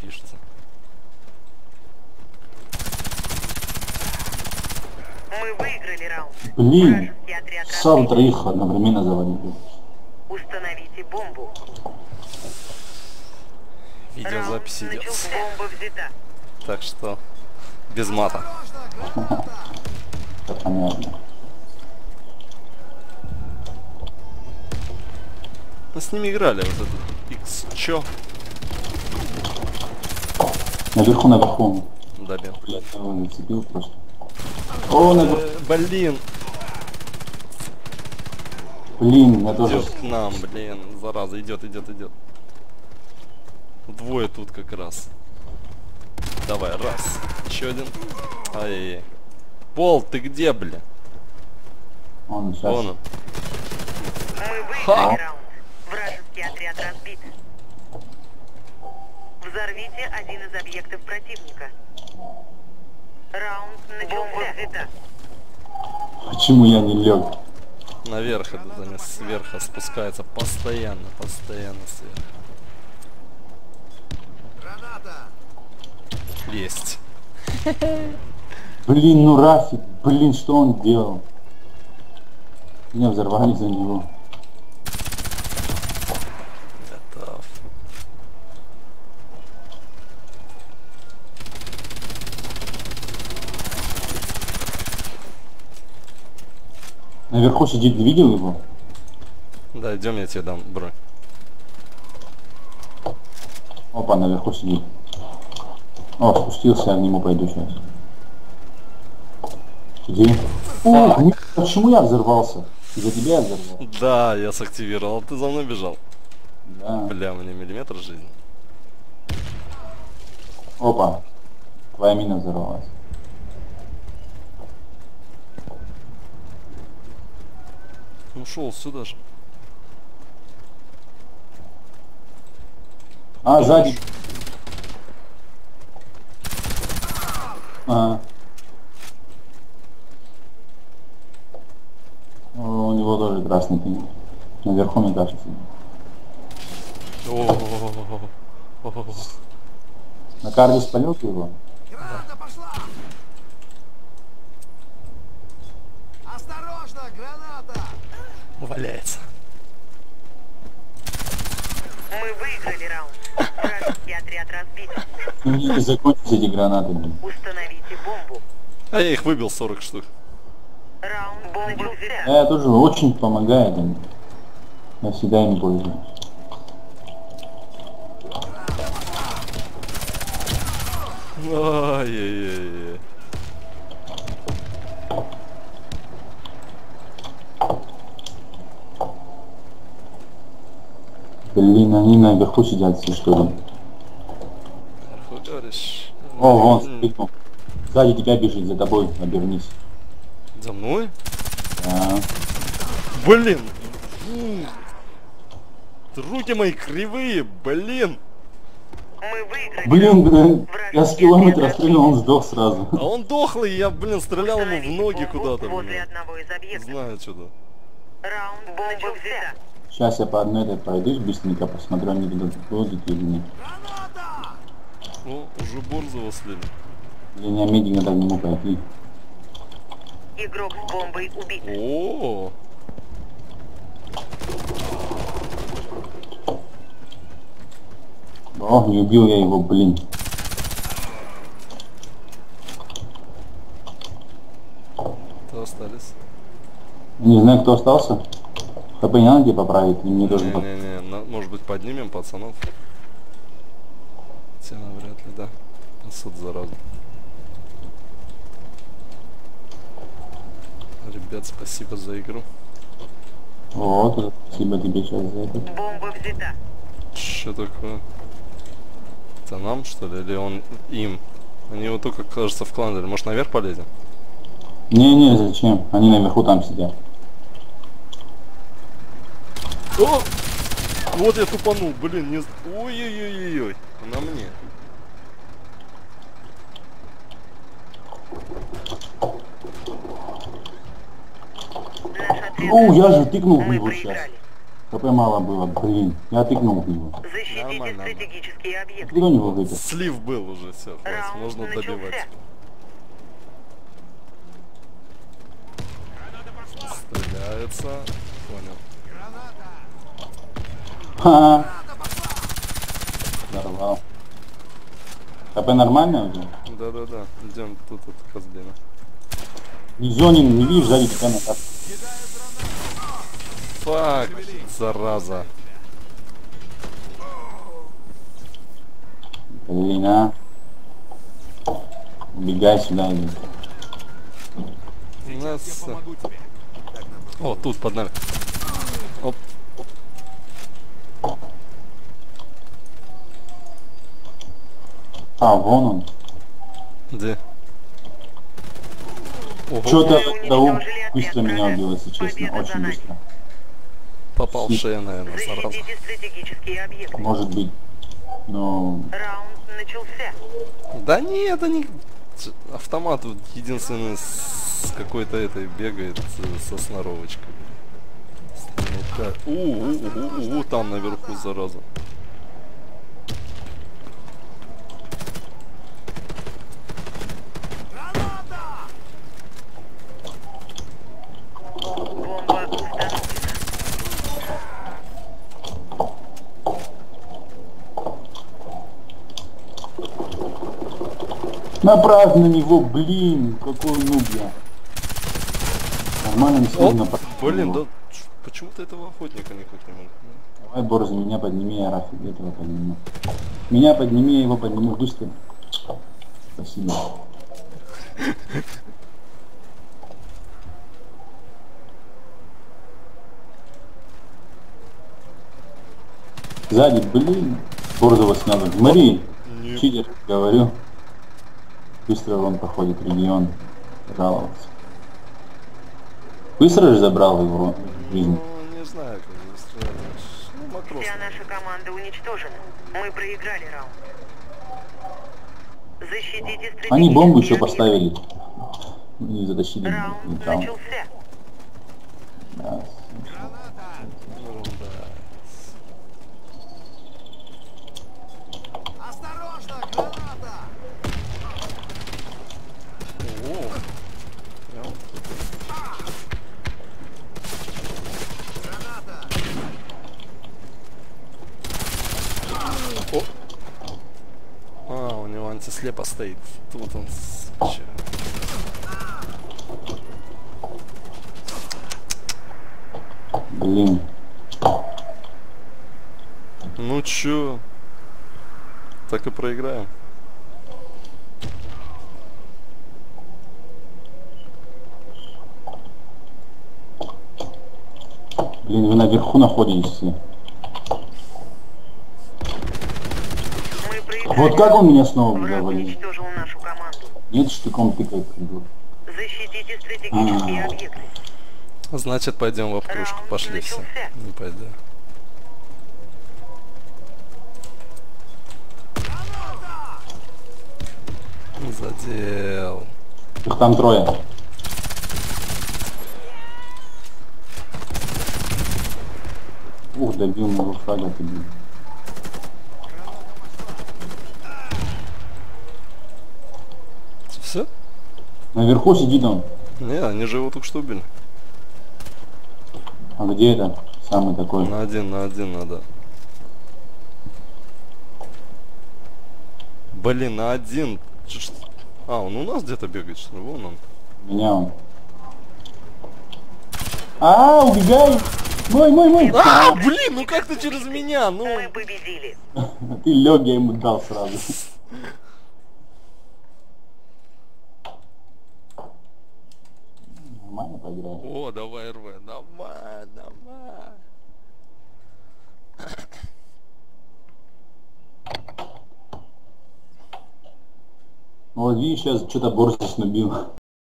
пишется. Мы выиграли раунд. Блин, Вражеский отряд сам разбит. троих одновременно завалили. Установите бомбу. Видеозапись Раунд идет. начался. Бомба взята. Так что без мата. Это понятно. Мы с ними играли, вот этот X чё? Наверху, наверху. Добил. Блядь, я его зацепил просто. О, наверху. Блин, Блин, я тоже... идет к нам, блин, зараза, идет. Двое тут как раз. Давай, раз. Еще один. Ай-яй-яй. Пол, ты где, бля? Он сейчас... Вон он. Мы выиграли Ха! раунд. Вражеский отряд разбит. Взорвите один из объектов противника. Раунд начался. Бомба взята. Почему я не лег? Наверх это замес сверху спускается постоянно сверху. Есть. Блин, ну Рафик, блин, что он делал? Меня взорвали за него. Готов. Наверху сидит, видел его? Да, идем, я тебе дам бронь. Опа, наверху сидит. О, спустился, я к нему пойду сейчас. Иди. О, почему я взорвался? Из-за тебя я взорвался? Да, я сактивировал, а ты за мной бежал. Да. Бля, мне миллиметр жизни. Опа, твоя мина взорвалась. Ну шел сюда же. А, сзади. Ага. О, у него тоже красный пин. Наверху, мне кажется. О-о-о-о-о. На карте спалил ты его? Граната пошла! Осторожно, граната! Валяется. Мы выиграли раунд. Вражеский отряд разбит. Ну, не закончились эти гранаты, блин. Установите бомбу. А я их выбил 40 штук. Раунд начался. Я тоже очень помогает им. Я всегда им пользуюсь. Ай-яй-яй. Блин, они наверху сидят все, что ли. Наверху говоришь? О, вон, спрыгнул. Сзади тебя бежит, за тобой, обернись. За мной? Да. Блин! Руки мои кривые, блин! Мы выиграли. Блин, я с километра стрелял, он сдох сразу. А он дохлый, я, блин, стрелял ему в Установите ноги бомбу куда-то, возле блин. одного из объектов. Знаю что-то. Раунд бомба взята. Сейчас я по одной этой пройдусь быстренько, посмотрю, они туда будут или нет. Граната! О, уже борзого слили. Линия медик, надо к нему пойти. Игрок с бомбой убит. О, О, не убил я его, блин. то остались. Не знаю, кто остался. ХП не надо тебе поправить, и мне тоже... Не-не-не, может быть поднимем пацанов? Хотя навряд ли, да. Суд зараза. Ребят, спасибо за игру. Вот, спасибо тебе сейчас за это. Бомба взята. Что такое? Это нам, что ли? Или он им? Они вот только, кажется, в клан. Может, наверх полезем? Не-не, зачем? Они наверху там сидят. О! Вот я тупанул, блин, не... Ой-ой-ой-ой-ой, на мне. Наш отряд Ну, я же тыкнул в Мы него сейчас. проиграли. ХП мало было, блин. Я тыкнул в него. Защитите Нормально, стратегические объекты. Откуда у него выпил? Слив был уже, все, Раунд можно начался. добивать. Стреляется. Понял. Ха! Взорвал. ХП нормально уже? Да-да-да, идем тут от козлина. Не зонин, не видишь, сзади тебя на карте. Фак, зараза. Блин, а. Убегай сюда, иди. У нас... О, тут под нами. Оп. А, вон он. Где? Ого, Что-то Вы да, уничтожили быстро отряд меня врага. убил, если честно. Победа за Очень нами. быстро. попал в шею, наверное, сразу. Защитите стратегические объекты. Может быть. Но... Раунд начался. Да нет, это не... Автомат вот единственный с какой-то этой бегает со сноровочкой. Там наверху, зараза. Бомба установлена. Направь на него, блин, какой нуб я. Нормально не Оп, смог направить. на блин, него. да почему-то этого охотника никак не могу. Давай, Борза, меня подними, я Рафик этого подниму. Меня подними, я его подниму быстро. Спасибо. Сзади, блин. Борзова снял. Смотри, Нет. читер, говорю. Быстро он проходит регион. Жаловался. Быстро же забрал его жизнь. Ну, не знаю, как быстро. Ну, матрос. Вся наша команда уничтожена. Мы проиграли раунд. Защитите стратегические Они бомбу еще объекты. поставили. И затащили. Раунд Там. начался. Да. Ерунда. Осторожно, граната! О, прям. Граната! О. А, у него антислепа стоит. Тут он. Чё? Блин. Ну чё? Так и проиграем. Блин, вы наверху находитесь все. Мы проиграли. Вот как он меня снова Враг завалил? уничтожил нашу команду. Нет, штыком тыкает придурок. Защитите стратегические объекты. Значит, пойдем в обкружку. Раунд Пошли все. начался. Не пойду. Задел. Их там трое. Ух, добил моего фрага ты, блин. Все? Наверху сидит он. Не, они же его только что убили. А где это? Самый такой. На один надо. Блин, на один. А, он у нас где-то бегает, что ли? Вон он. Меня он. А, убегай! Мой! А, блин, ну как ты через меня? Ну. Мы победили. Ты лег, я ему дал сразу. Нормально поиграл. О, давай РВ. Давай. Вот видишь, сейчас что-то Борзис набил.